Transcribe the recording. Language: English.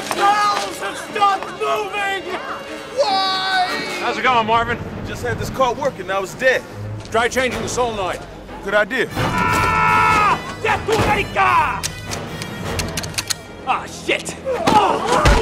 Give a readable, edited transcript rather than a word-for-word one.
valves have stopped moving! Why? How's it going, Marvin? Just had this car working, now it's dead. Try changing the solenoid. Good idea. Ah! Death to America! Ah, shit! Oh!